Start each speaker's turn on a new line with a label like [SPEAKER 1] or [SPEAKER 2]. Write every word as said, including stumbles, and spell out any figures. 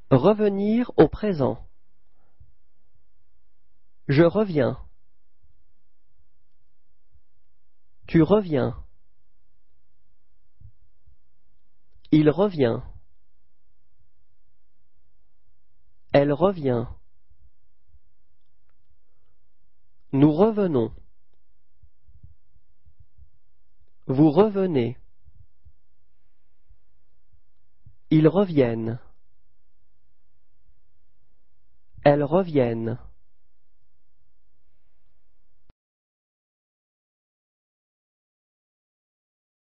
[SPEAKER 1] Revenir au présent. Je reviens. Tu reviens. Il revient. Elle revient. Nous revenons. Vous revenez. Ils reviennent. Elles reviennent.